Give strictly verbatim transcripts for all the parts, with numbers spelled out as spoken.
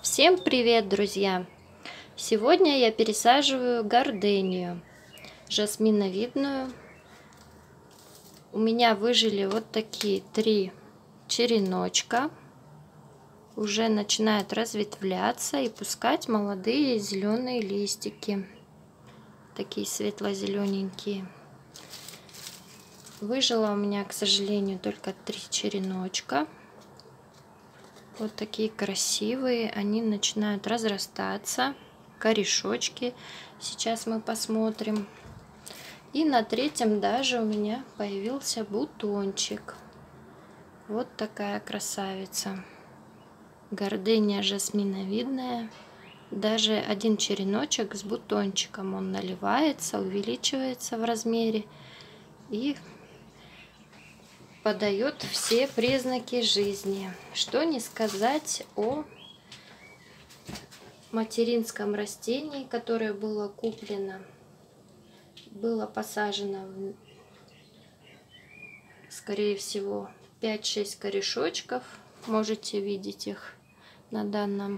Всем привет, друзья! Сегодня я пересаживаю гордению жасминовидную. У меня выжили вот такие три череночка. Уже начинают разветвляться и пускать молодые зеленые листики. Такие светло-зелененькие. Выжило у меня, к сожалению, только три череночка. Вот такие красивые, они начинают разрастаться, корешочки. Сейчас мы посмотрим. И на третьем даже у меня появился бутончик. Вот такая красавица. Гордения жасминовидная. Даже один череночек с бутончиком, он наливается, увеличивается в размере и подает все признаки жизни. Что не сказать о материнском растении, которое было куплено, было посажено, скорее всего, пять-шесть корешочков. Можете видеть их на данном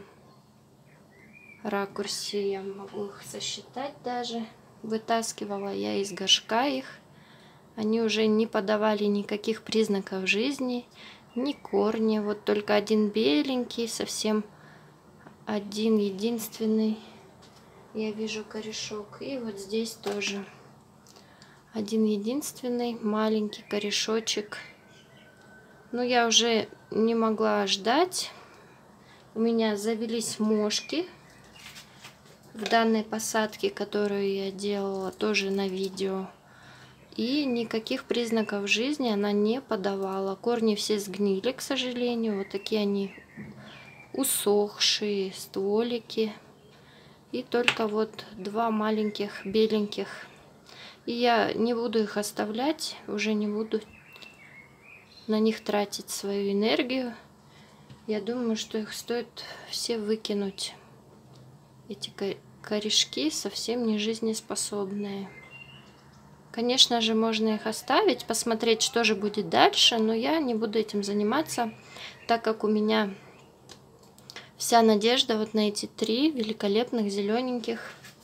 ракурсе. Я могу их сосчитать даже. Вытаскивала я из горшка их. Они уже не подавали никаких признаков жизни, ни корни. Вот только один беленький, совсем один единственный. Я вижу корешок. И вот здесь тоже один единственный маленький корешочек. Но я уже не могла ждать. У меня завелись мошки в данной посадке, которую я делала тоже на видео. И никаких признаков жизни она не подавала. Корни все сгнили, к сожалению. Вот такие они усохшие стволики. И только вот два маленьких беленьких. И я не буду их оставлять. Уже не буду на них тратить свою энергию. Я думаю, что их стоит все выкинуть. Эти корешки совсем не жизнеспособные. Конечно же, можно их оставить, посмотреть, что же будет дальше, но я не буду этим заниматься, так как у меня вся надежда вот на эти три великолепных зелененьких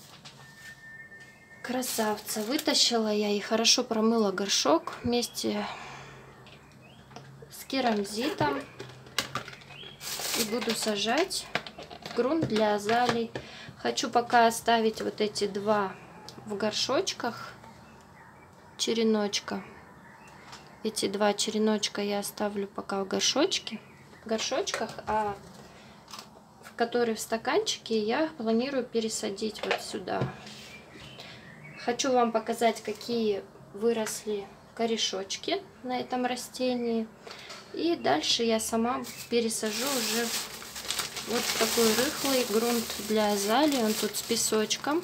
красавца. Вытащила я и хорошо промыла горшок вместе с керамзитом и буду сажать в грунт для азалий. Хочу пока оставить вот эти два в горшочках. Череночка. Эти два череночка я оставлю пока в горшочке, в горшочках, а в которые в стаканчике я планирую пересадить вот сюда. Хочу вам показать, какие выросли корешочки на этом растении. И дальше я сама пересажу уже вот в такой рыхлый грунт для азалий. Он тут с песочком.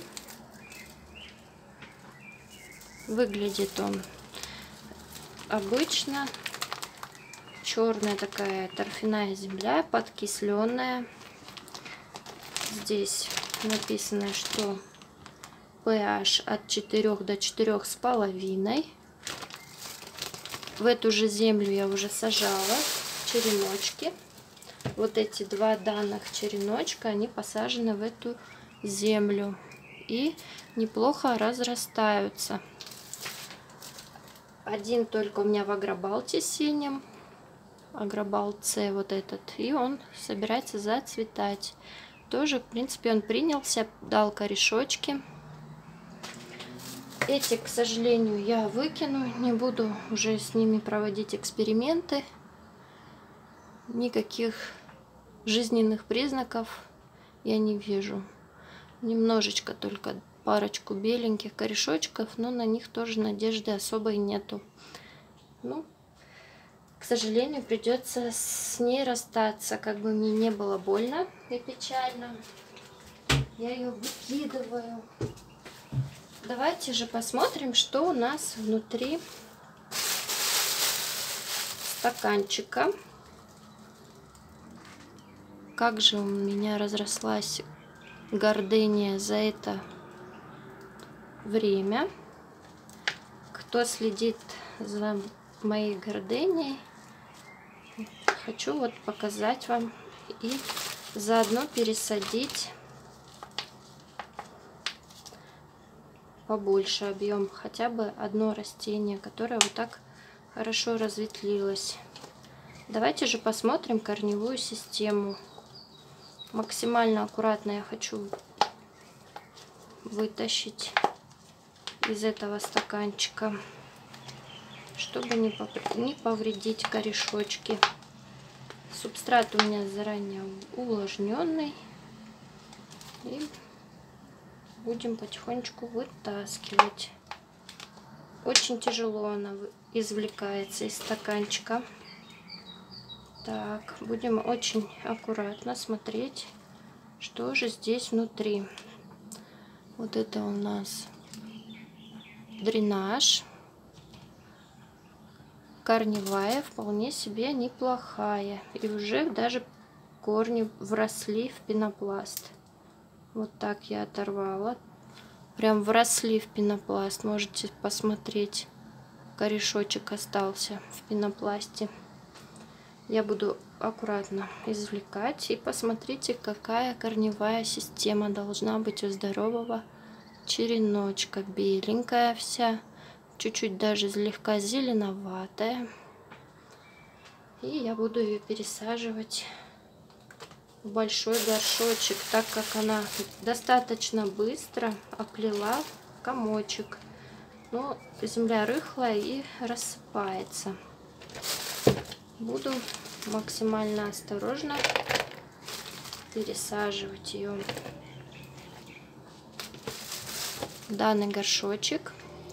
Выглядит он обычно. Черная такая торфяная земля, подкисленная. Здесь написано, что pH от четырёх до четырёх с половиной. В эту же землю я уже сажала череночки. Вот эти два данных череночка, они посажены в эту землю и неплохо разрастаются. Один только у меня в агробалте синем, агробалт С вот этот, и он собирается зацветать. Тоже, в принципе, он принялся, дал корешочки. Эти, к сожалению, я выкину, не буду уже с ними проводить эксперименты. Никаких жизненных признаков я не вижу. Немножечко только парочку беленьких корешочков, но на них тоже надежды особой нету. Ну, к сожалению, придется с ней расстаться, как бы мне не было больно и печально. Я ее выкидываю. Давайте же посмотрим, что у нас внутри стаканчика. Как же у меня разрослась гордения за это время. Кто следит за моей горденией, хочу вот показать вам и заодно пересадить побольше объем, хотя бы одно растение, которое вот так хорошо разветвлилось. Давайте же посмотрим корневую систему. Максимально аккуратно я хочу вытащить из этого стаканчика, чтобы не повредить корешочки. Субстрат у меня заранее увлажненный. И будем потихонечку вытаскивать. Очень тяжело она извлекается из стаканчика. Так, будем очень аккуратно смотреть, что же здесь внутри. Вот это у нас дренаж. Корневая вполне себе неплохая. И уже даже корни вросли в пенопласт. Вот так я оторвала. Прям вросли в пенопласт. Можете посмотреть. Корешочек остался в пенопласте. Я буду аккуратно извлекать. И посмотрите, какая корневая система должна быть у здорового череночка. Беленькая вся. Чуть-чуть даже слегка зеленоватая. И я буду ее пересаживать в большой горшочек, так как она достаточно быстро оплела комочек. Но земля рыхлая и рассыпается. Буду максимально осторожно пересаживать ее в данный горшочек.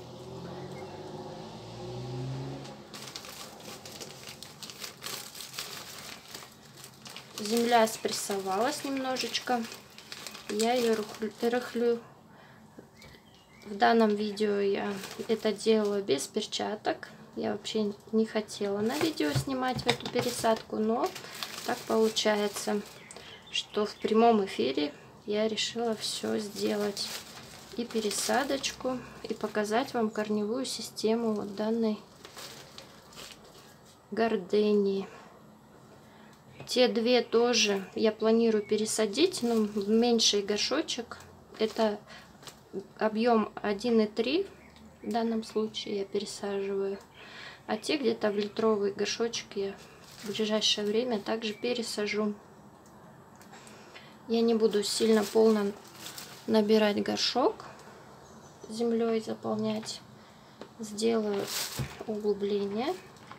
Земля спрессовалась немножечко. Я ее рыхлю. В данном видео я это делаю без перчаток. Я вообще не хотела на видео снимать эту пересадку, но так получается, что в прямом эфире я решила все сделать. И пересадочку, и показать вам корневую систему вот данной гордении. Те две тоже я планирую пересадить, но в меньший горшочек. Это объем один и три в данном случае я пересаживаю. А те где-то в литровый горшочек я в ближайшее время также пересажу. Я не буду сильно полно набирать горшок, землей заполнять. Сделаю углубление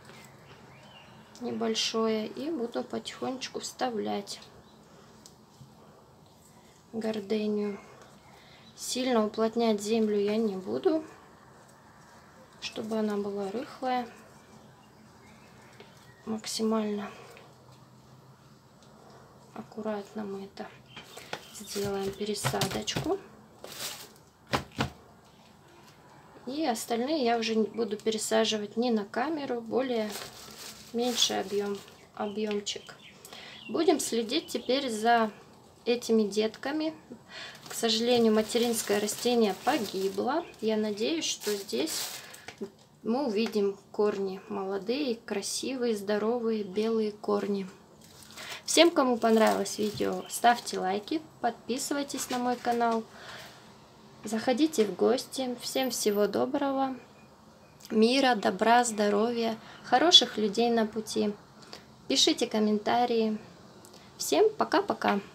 небольшое и буду потихонечку вставлять гордению. Сильно уплотнять землю я не буду, чтобы она была рыхлая. Максимально аккуратно мы это сделаем, пересадочку. И остальные я уже буду пересаживать не на камеру, более меньший объем, объемчик. Будем следить теперь за этими детками. К сожалению, материнское растение погибло. Я надеюсь, что здесь мы увидим корни молодые, красивые, здоровые, белые корни. Всем, кому понравилось видео, ставьте лайки, подписывайтесь на мой канал, заходите в гости. Всем всего доброго. Мира, добра, здоровья, хороших людей на пути. Пишите комментарии. Всем пока-пока.